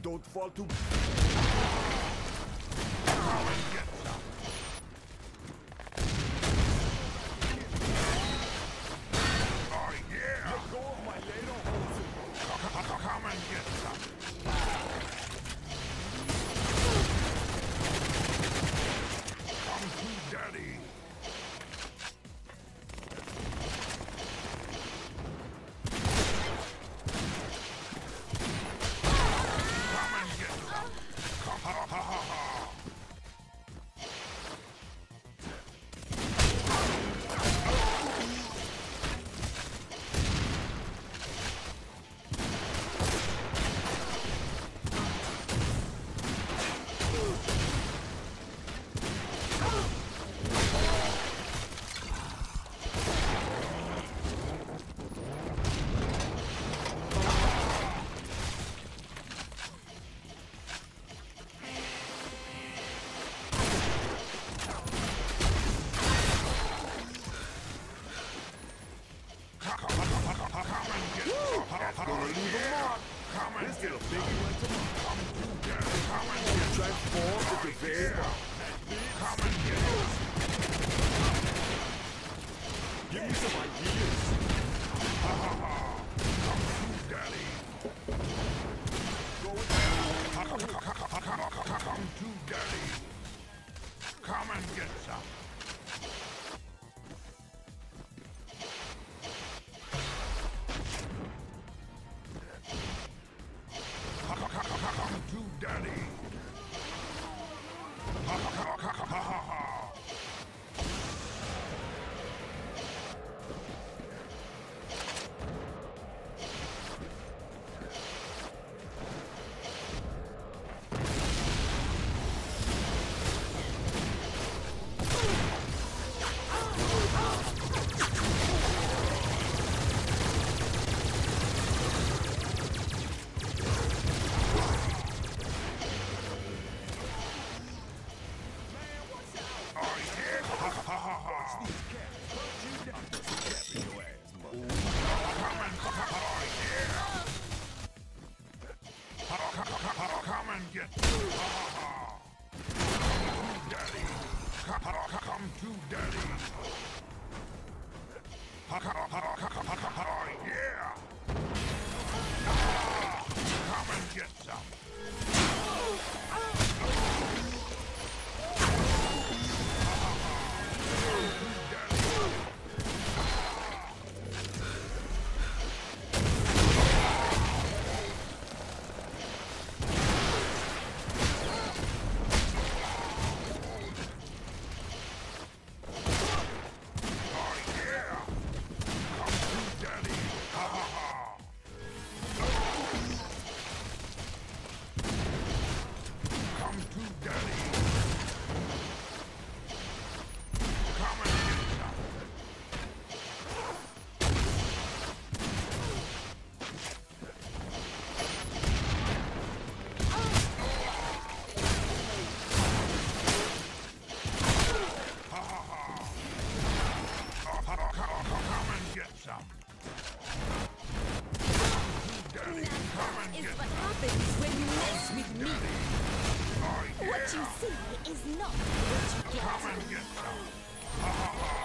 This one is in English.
Don't fall too. Come and get some. Oh yeah! Let go of my ladle hoses. Come and get some. Come to daddy. Come and get some. Come, ha ha ha ha. That's gonna leave a mark. Come and This get little piggy went to mark. Come and get Transform into very mark. Come and get Give me some ideas. Come to daddy. Come to daddy. Come and get some. Come to daddy. Come and get daddy. Come to daddy. Yeah. Come and get some. What you see is not what you get. Come and get some.